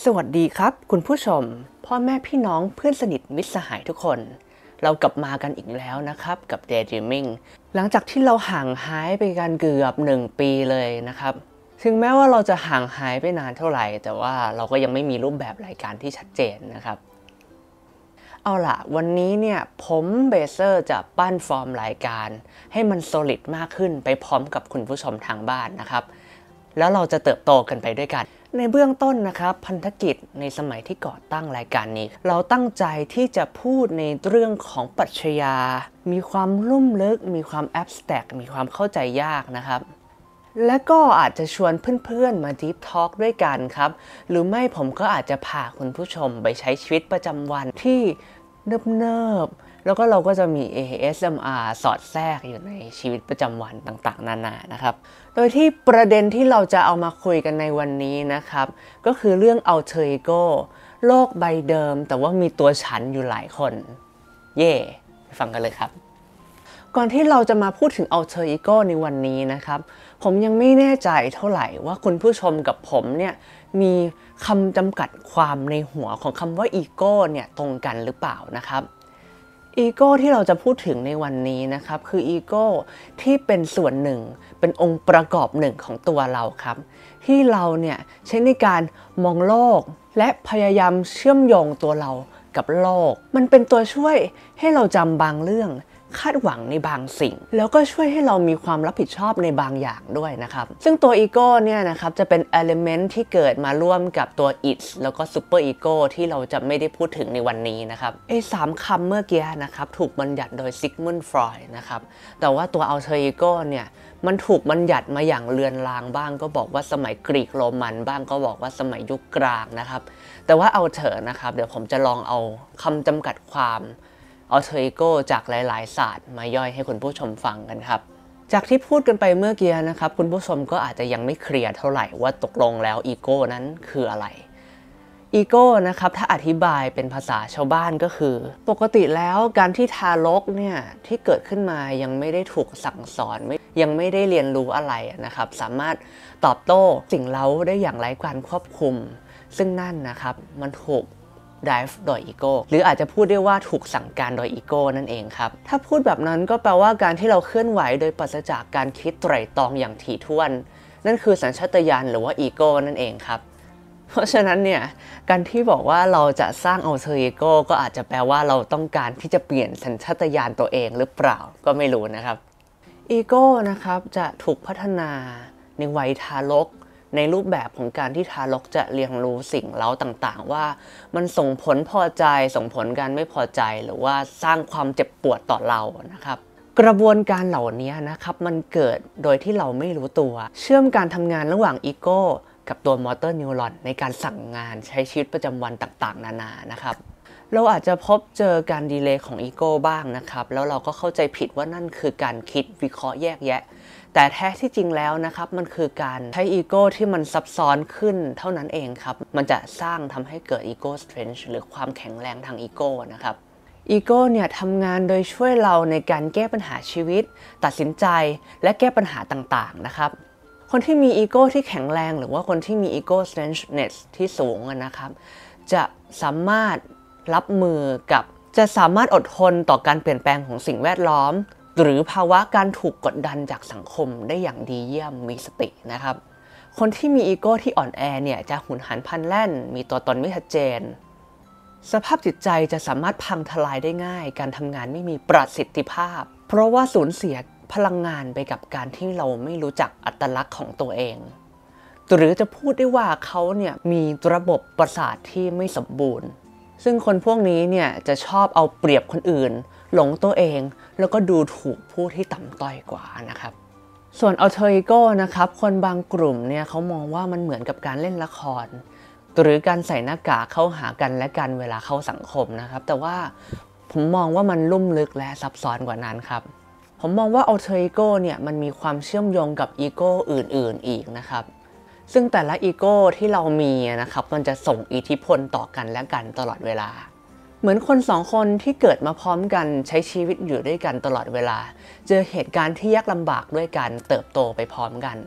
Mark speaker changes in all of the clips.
Speaker 1: สวัสดีครับคุณผู้ชมพ่อแม่พี่น้องเพื่อนสนิทมิตรสหายทุกคนเรากลับมากันอีกแล้วนะครับกับ Daydreaming หลังจากที่เราห่างหายไปกันเกือบ1 ปีเลยนะครับถึงแม้ว่าเราจะห่างหายไปนานเท่าไหร่แต่ว่าเราก็ยังไม่มีรูปแบบรายการที่ชัดเจนนะครับเอาล่ะวันนี้เนี่ยผมเบเซอร์จะปั้นฟอร์มรายการให้มัน solid มากขึ้นไปพร้อมกับคุณผู้ชมทางบ้านนะครับแล้วเราจะเติบโตกันไปด้วยกันในเบื้องต้นนะครับพันธกิจในสมัยที่ก่อตั้งรายการนี้เราตั้งใจที่จะพูดในเรื่องของปรัชญามีความลุ่มลึกมีความแอบสแต็กมีความเข้าใจยากนะครับและก็อาจจะชวนเพื่อนๆมา Deep Talk ด้วยกันครับหรือไม่ผมก็อาจจะพาคุณผู้ชมไปใช้ชีวิตประจำวันที่เนิบๆแล้วก็เราก็จะมี ASMR สอดแทรกอยู่ในชีวิตประจำวันต่างๆนานานะครับโดยที่ประเด็นที่เราจะเอามาคุยกันในวันนี้นะครับก็คือเรื่อง Alter Ego โลกใบเดิมแต่ว่ามีตัวฉันอยู่หลายคนเย่ไปฟังกันเลยครับก่อนที่เราจะมาพูดถึง Alter Ego ในวันนี้นะครับผมยังไม่แน่ใจเท่าไหร่ว่าคุณผู้ชมกับผมเนี่ยมีคำจำกัดความในหัวของคำว่า Ego เนี่ยตรงกันหรือเปล่านะครับอีโก้ที่เราจะพูดถึงในวันนี้นะครับคืออีโก้ที่เป็นส่วนหนึ่งเป็นองค์ประกอบหนึ่งของตัวเราครับที่เราเนี่ยใช้ในการมองโลกและพยายามเชื่อมโยงตัวเรากับโลกมันเป็นตัวช่วยให้เราจำบางเรื่องคาดหวังในบางสิ่งแล้วก็ช่วยให้เรามีความรับผิดชอบในบางอย่างด้วยนะครับซึ่งตัวอีโก้เนี่ยนะครับจะเป็น element ที่เกิดมาร่วมกับตัว it แล้วก็ super ego ที่เราจะไม่ได้พูดถึงในวันนี้นะครับ3 คำเมื่อกี้นะครับถูกบัญญัติโดยซิกมุนด์ฟรอยด์นะครับแต่ว่าตัว alter ego เนี่ยมันถูกบัญญัติมาอย่างเลือนลางบ้างก็บอกว่าสมัยกรีกโรมันบ้างก็บอกว่าสมัยยุคกลางนะครับแต่ว่าเอาเถอะนะครับเดี๋ยวผมจะลองเอาคำจำกัดความAlter Ego จากหลายๆศาสตร์มาย่อยให้คุณผู้ชมฟังกันครับจากที่พูดกันไปเมื่อกี้นะครับคุณผู้ชมก็อาจจะยังไม่เคลียร์เท่าไหร่ว่าตกลงแล้วอีโก้นั้นคืออะไรอีโก้นะครับถ้าอธิบายเป็นภาษาชาวบ้านก็คือปกติแล้วการที่ทารกเนี่ยที่เกิดขึ้นมายังไม่ได้ถูกสั่งสอนยังไม่ได้เรียนรู้อะไรนะครับสามารถตอบโต้สิ่งเร้าได้อย่างไร้การควบคุมซึ่งนั่นนะครับมันถูกdrive โดยอีโก้หรืออาจจะพูดได้ว่าถูกสั่งการโดยอีโก้นั่นเองครับถ้าพูดแบบนั้นก็แปลว่าการที่เราเคลื่อนไหวโดยปราศจากการคิดไตร่ตรองอย่างถี่ถ้วนนั่นคือสัญชาตญาณหรือว่าอีโก้นั่นเองครับเพราะฉะนั้นเนี่ยการที่บอกว่าเราจะสร้าง alter ego ก็อาจจะแปลว่าเราต้องการที่จะเปลี่ยนสัญชาตญาณตัวเองหรือเปล่าก็ไม่รู้นะครับอีโก้นะครับจะถูกพัฒนาในวัยทารกในรูปแบบของการที่ทารกจะเรียนรู้สิ่งเร้าต่างๆว่ามันส่งผลพอใจส่งผลการไม่พอใจหรือว่าสร้างความเจ็บปวดต่อเรานะครับกระบวนการเหล่านี้นะครับมันเกิดโดยที่เราไม่รู้ตัวเชื่อมการทำงานระหว่างอีโก้กับตัวมอเตอร์นิวรอนในการสั่งงานใช้ชีวิตประจำวันต่างๆนานานะครับเราอาจจะพบเจอการดีเลย์ของอีโก้บ้างนะครับแล้วเราก็เข้าใจผิดว่านั่นคือการคิดวิเคราะห์แยกแยะแต่แท้ที่จริงแล้วนะครับมันคือการใช้อีโก้ที่มันซับซ้อนขึ้นเท่านั้นเองครับมันจะสร้างทำให้เกิดอีโก้สเตรนจ์หรือความแข็งแรงทางอีโก้นะครับอีโก้เนี่ยทำงานโดยช่วยเราในการแก้ปัญหาชีวิตตัดสินใจและแก้ปัญหาต่างๆนะครับคนที่มีอีโก้ที่แข็งแรงหรือว่าคนที่มีอีโก้สเตรนจ์เนสที่สูงนะครับจะสามารถรับมือกับจะสามารถอดทนต่อการเปลี่ยนแปลงของสิ่งแวดล้อมหรือภาวะการถูกกดดันจากสังคมได้อย่างดีเยี่ยมมีสตินะครับคนที่มีอีโก้ที่อ่อนแอเนี่ยจะหุนหันพลันแล่นมีตัวตนไม่ชัดเจนสภาพจิตใจจะสามารถพังทลายได้ง่ายการทำงานไม่มีประสิทธิภาพเพราะว่าสูญเสียพลังงานไปกับการที่เราไม่รู้จักอัตลักษณ์ของตัวเองหรือจะพูดได้ว่าเขาเนี่ยมีระบบประสาทที่ไม่สมบูรณ์ซึ่งคนพวกนี้เนี่ยจะชอบเอาเปรียบคนอื่นหลงตัวเองแล้วก็ดูถูกผู้ที่ต่ำต้อยกว่านะครับส่วน alter ego นะครับคนบางกลุ่มเนี่ยเขามองว่ามันเหมือนกับการเล่นละครหรือการใส่หน้ากากเข้าหากันและกันเวลาเข้าสังคมนะครับแต่ว่าผมมองว่ามันลุ่มลึกและซับซ้อนกว่านั้นครับผมมองว่า alter ego เนี่ยมันมีความเชื่อมโยงกับอีโก้อื่นๆอีกนะครับซึ่งแต่ละอีโก้ที่เรามีนะครับมันจะส่งอิทธิพลต่อกันและกันตลอดเวลาเหมือนคน2 คนที่เกิดมาพร้อมกันใช้ชีวิตอยู่ด้วยกันตลอดเวลาเจอเหตุการณ์ที่ยากลำบากด้วยกันเติบโตไปพร้อมกัน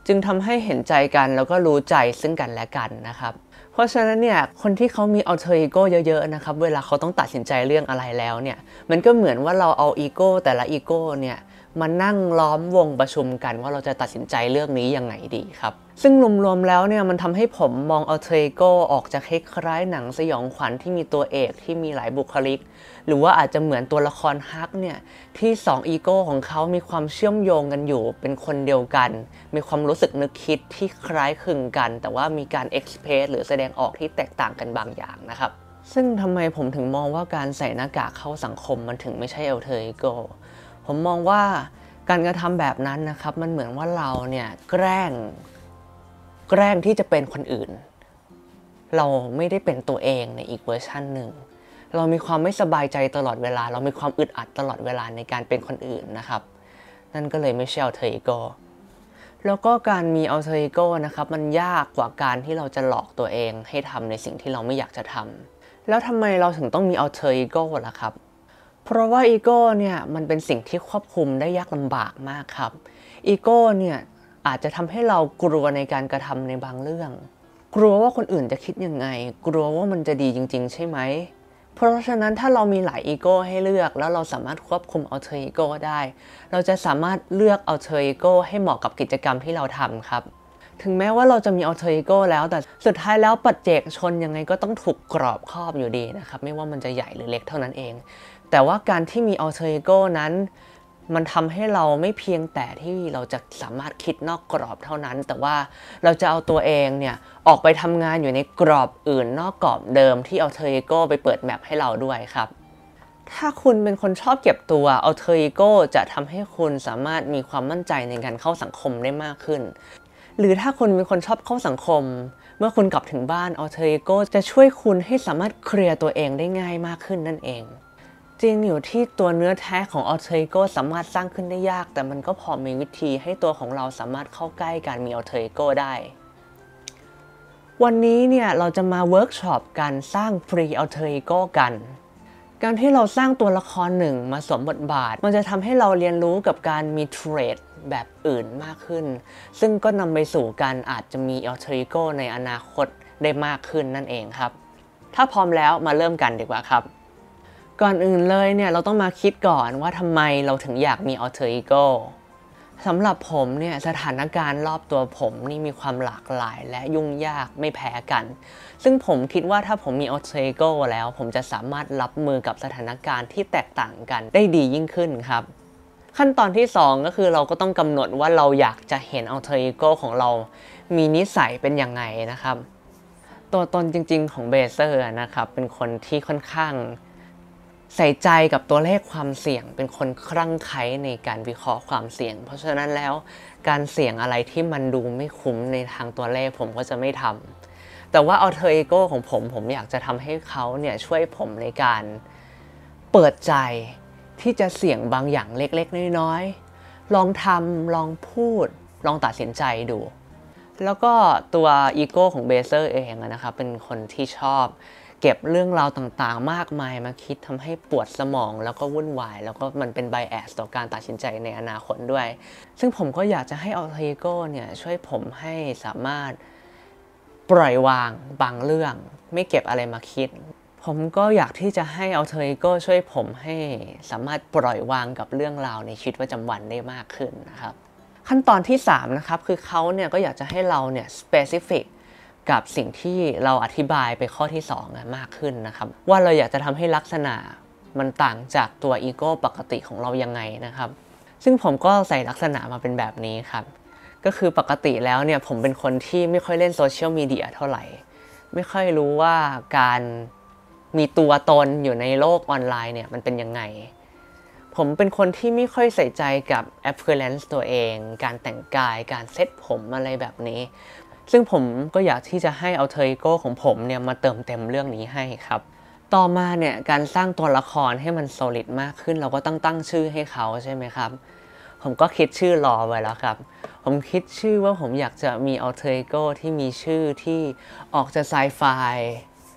Speaker 1: จึงทำให้เห็นใจกันแล้วก็รู้ใจซึ่งกันและกันนะครับเพราะฉะนั้นเนี่ยคนที่เขามีอัลเทอร์อีโก้เยอะๆนะครับเวลาเขาต้องตัดสินใจเรื่องอะไรแล้วเนี่ยมันก็เหมือนว่าเราเอาอีโก้แต่ละอีโก้เนี่ยมานั่งล้อมวงประชุมกันว่าเราจะตัดสินใจเรื่องนี้ยังไงดีครับซึ่งรวมๆแล้วเนี่ยมันทำให้ผมมองอัลเทอร์อีโก้ออกจากคล้ายๆหนังสยองขวัญที่มีตัวเอกที่มีหลายบุคลิกหรือว่าอาจจะเหมือนตัวละครฮักเนี่ยที่2อีโก้ของเขามีความเชื่อมโยงกันอยู่เป็นคนเดียวกันมีความรู้สึกนึกคิดที่คล้ายคลึงกันแต่ว่ามีการเอ็กซ์เพรสหรือแสดงออกที่แตกต่างกันบางอย่างนะครับซึ่งทำไมผมถึงมองว่าการใส่หน้ากากเข้าสังคมมันถึงไม่ใช่อัลเทอร์อีโก้ผมมองว่าการกระทำแบบนั้นนะครับมันเหมือนว่าเราเนี่ยแกล้งที่จะเป็นคนอื่นเราไม่ได้เป็นตัวเองในอีกเวอร์ชันหนึ่งเรามีความไม่สบายใจตลอดเวลาเรามีความอึดอัดตลอดเวลาในการเป็นคนอื่นนะครับนั่นก็เลยไม่ใช่อัลเทอร์อีโก้แล้วก็การมีอัลเทอร์อีโก้นะครับมันยากกว่าการที่เราจะหลอกตัวเองให้ทำในสิ่งที่เราไม่อยากจะทำแล้วทำไมเราถึงต้องมีอัลเทอร์อีโก้ล่ะครับเพราะว่าอีโก้เนี่ยมันเป็นสิ่งที่ควบคุมได้ยากลำบากมากครับอีโก้เนี่ยอาจจะทำให้เรากลัวในการกระทำในบางเรื่องกลัวว่าคนอื่นจะคิดยังไงกลัวว่ามันจะดีจริงๆใช่ไหมเพราะฉะนั้นถ้าเรามีหลายอีโก้ให้เลือกแล้วเราสามารถควบคุมอัลเทอร์อีโก้ได้เราจะสามารถเลือกอัลเทอร์อีโก้ให้เหมาะกับกิจกรรมที่เราทำครับถึงแม้ว่าเราจะมีอัลเทอร์อีโก้แล้วแต่สุดท้ายแล้วปัจเจกชนยังไงก็ต้องถูกกรอบครอบอยู่ดีนะครับไม่ว่ามันจะใหญ่หรือเล็กเท่านั้นเองแต่ว่าการที่มีอัลเทอร์อีโก้นั้นมันทำให้เราไม่เพียงแต่ที่เราจะสามารถคิดนอกกรอบเท่านั้นแต่ว่าเราจะเอาตัวเองเนี่ยออกไปทำงานอยู่ในกรอบอื่นนอกกรอบเดิมที่อัลเทอร์อีโก้ไปเปิดแมปให้เราด้วยครับถ้าคุณเป็นคนชอบเก็บตัวอัลเทอร์อีโก้จะทำให้คุณสามารถมีความมั่นใจในการเข้าสังคมได้มากขึ้นหรือถ้าคุณเป็นคนชอบเข้าสังคมเมื่อคุณกลับถึงบ้านอัลเทอร์อีโก้จะช่วยคุณให้สามารถเคลียร์ตัวเองได้ง่ายมากขึ้นนั่นเองจริงอยู่ที่ตัวเนื้อแท้ของอัลเทอร์อีโก้สามารถสร้างขึ้นได้ยากแต่มันก็พอมีวิธีให้ตัวของเราสามารถเข้าใกล้การมีอัลเทอร์อีโก้ได้วันนี้เนี่ยเราจะมาเวิร์กช็อปการสร้าง Free Alter Ego กันการที่เราสร้างตัวละครหนึ่งมาสวมบทบาทมันจะทำให้เราเรียนรู้กับการมีเทรดแบบอื่นมากขึ้นซึ่งก็นำไปสู่การอาจจะมี Alter Ego ในอนาคตได้มากขึ้นนั่นเองครับถ้าพร้อมแล้วมาเริ่มกันดีกว่าครับก่อนอื่นเลยเนี่ยเราต้องมาคิดก่อนว่าทำไมเราถึงอยากมี Alter Ego สำหรับผมเนี่ยสถานการณ์รอบตัวผมนี่มีความหลากหลายและยุ่งยากไม่แพ้กันซึ่งผมคิดว่าถ้าผมมี Alter Ego แล้วผมจะสามารถรับมือกับสถานการณ์ที่แตกต่างกันได้ดียิ่งขึ้นครับขั้นตอนที่2ก็คือเราก็ต้องกำหนดว่าเราอยากจะเห็น Alter Ego ของเรามีนิสัยเป็นยังไงนะครับตัวตนจริงๆของเบเซอร์นะครับเป็นคนที่ค่อนข้างใส่ใจกับตัวเลขความเสี่ยงเป็นคนคลั่งไคล้ในการวิเคราะห์ความเสี่ยงเพราะฉะนั้นแล้วการเสี่ยงอะไรที่มันดูไม่คุ้มในทางตัวเลขผมก็จะไม่ทำแต่ว่า Alter Ego ของผมอยากจะทำให้เขาเนี่ยช่วยผมในการเปิดใจที่จะเสี่ยงบางอย่างเล็กๆน้อยๆลองทำลองพูดลองตัดสินใจดูแล้วก็ตัวอีโก้ของเบเซอร์เองนะครับเป็นคนที่ชอบเก็บเรื่องราวต่างๆมากมายมาคิดทำให้ปวดสมองแล้วก็วุ่นวายแล้วก็มันเป็นไบแอสต่อการตัดสินใจในอนาคตด้วยซึ่งผมก็อยากจะให้อัลเทอร์อีโก้เนี่ยช่วยผมให้สามารถปล่อยวางบางเรื่องไม่เก็บอะไรมาคิดผมก็อยากที่จะให้อัลเทอร์อีโก้ช่วยผมให้สามารถปล่อยวางกับเรื่องราวในชีวิตประจำวันได้มากขึ้นนะครับขั้นตอนที่3นะครับคือเขาเนี่ยก็อยากจะให้เราเนี่ย specific กับสิ่งที่เราอธิบายไปข้อที่2มากขึ้นนะครับว่าเราอยากจะทำให้ลักษณะมันต่างจากตัวอีโก้ปกติของเรายังไงนะครับซึ่งผมก็ใส่ลักษณะมาเป็นแบบนี้ครับก็คือปกติแล้วเนี่ยผมเป็นคนที่ไม่ค่อยเล่นโซเชียลมีเดียเท่าไหร่ไม่ค่อยรู้ว่าการมีตัวตนอยู่ในโลกออนไลน์เนี่ยมันเป็นยังไงผมเป็นคนที่ไม่ค่อยใส่ใจกับ appearance ตัวเองการแต่งกายการเซ็ตผมอะไรแบบนี้ซึ่งผมก็อยากที่จะให้ Alter Ego ของผมเนี่ยมาเติมเต็มเรื่องนี้ให้ครับต่อมาเนี่ยการสร้างตัวละครให้มัน solid มากขึ้นเราก็ต้องตั้งชื่อให้เขาใช่ไหมครับผมก็คิดชื่อรอไว้แล้วครับผมคิดชื่อว่าผมอยากจะมี Alter Ego ที่มีชื่อที่ออกจะไซไฟ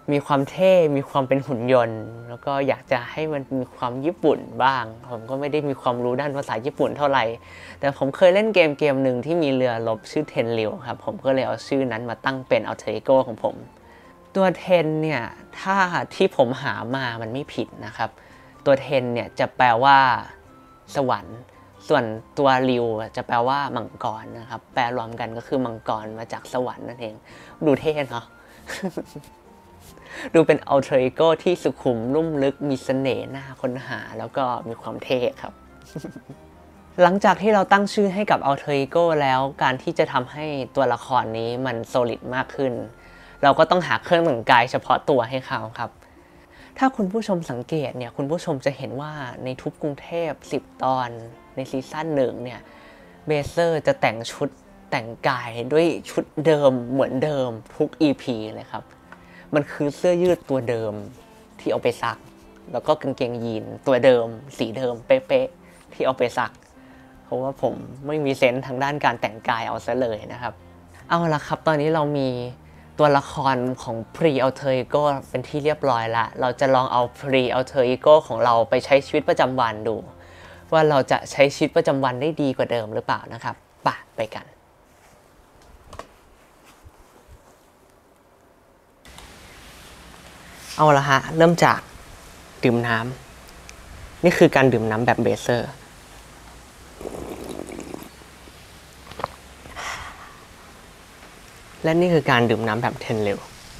Speaker 1: มีความเท่มีความเป็นหุ่นยนต์แล้วก็อยากจะให้มันมีความญี่ปุ่นบ้างผมก็ไม่ได้มีความรู้ด้านภาษาญี่ปุ่นเท่าไหร่แต่ผมเคยเล่นเกมหนึ่งที่มีเรือรบชื่อเทนริวครับผมก็เลยเอาชื่อนั้นมาตั้งเป็นอัลเทอร์อีโก้ของผมตัวเทนเนี่ยถ้าที่ผมหามามันไม่ผิดนะครับตัวเทนเนี่ยจะแปลว่าสวรรค์ส่วนตัวริวจะแปลว่ามังกรนะครับแปลรวมกันก็คือมังกรมาจากสวรรค์นั่นเองดูเท่เนาะ ดูเป็นอัลเทอร์อีโก้ที่สุขุมนุ่มลึกมีเสน่ห์น่าค้นหาแล้วก็มีความเท่ครับ หลังจากที่เราตั้งชื่อให้กับอัลเทอร์อีโก้แล้วการที่จะทำให้ตัวละครนี้มันโซลิดมากขึ้นเราก็ต้องหาเครื่องแต่งกายเฉพาะตัวให้เขาครับถ้าคุณผู้ชมสังเกตเนี่ยคุณผู้ชมจะเห็นว่าในทุบกรุงเทพ10 ตอนในซีซั่น1เนี่ยเบเซอร์จะแต่งชุดแต่งกายด้วยชุดเดิมเหมือนเดิมทุก EP เลยครับมันคือเสื้อยืดตัวเดิมที่เอาไปซักแล้วก็กางเกงยีนตัวเดิมสีเดิมเป๊ะๆที่เอาไปซักเพราะว่าผมไม่มีเซนส์ทางด้านการแต่งกายเอาซะเลยนะครับเอาละครับตอนนี้เรามีตัวละครของ Pre Alter Ego เป็นที่เรียบร้อยละเราจะลองเอา Pre Alter Ego ของเราไปใช้ชีวิตประจำวันดูว่าเราจะใช้ชีวิตประจำวันได้ดีกว่าเดิมหรือเปล่านะครับไปกันเอาละฮะเริ่มจากดื่มน้ำนี่คือการดื่มน้ำแบบเบเซอร์และนี่คือการดื่มน้ำแบบเทนริว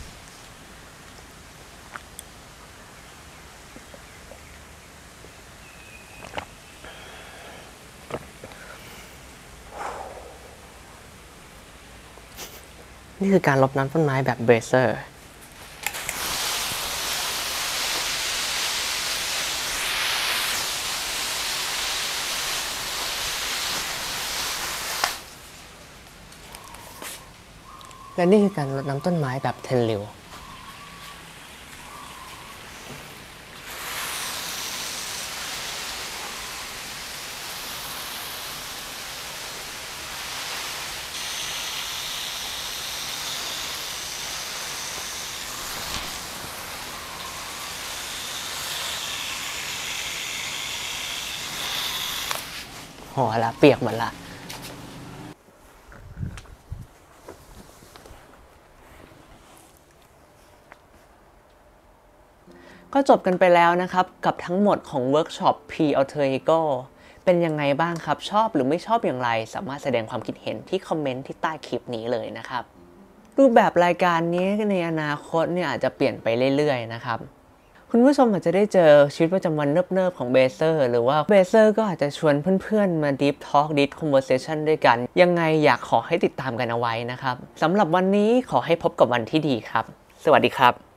Speaker 1: นี่คือการรดน้ำต้นไม้แบบเบเซอร์และนี่คือการรดน้ำต้นไม้แบบเทนริวหัวละเปียกหมดละก็จบกันไปแล้วนะครับกับทั้งหมดของเวิร์กช็อป Pre Alter Ego เป็นยังไงบ้างครับชอบหรือไม่ชอบอย่างไรสามารถแสดงความคิดเห็นที่คอมเมนต์ที่ใต้คลิปนี้เลยนะครับรูปแบบรายการนี้ในอนาคตเนี่ยอาจจะเปลี่ยนไปเรื่อยๆนะครับคุณผู้ชมอาจจะได้เจอชีวิตประจำวันเนิบๆของเบเซอร์หรือว่าเบเซอร์ก็อาจจะชวนเพื่อนๆมา Deep Talk Deep Conversation ด้วยกันยังไงอยากขอให้ติดตามกันเอาไว้นะครับสำหรับวันนี้ขอให้พบกับวันที่ดีครับสวัสดีครับ